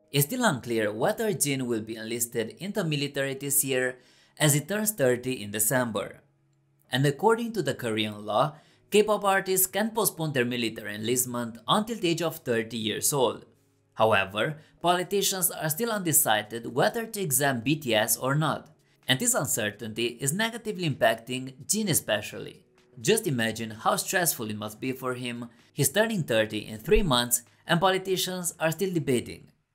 It's still unclear whether Jin will be enlisted into military this year as he turns 30 in December. And according to the Korean law, K-pop artists can postpone their military enlistment until the age of 30 years old. However, politicians are still undecided whether to exempt BTS or not, and this uncertainty is negatively impacting Jin especially. Just imagine how stressful it must be for him. He's turning 30 in 3 months and politicians are still debating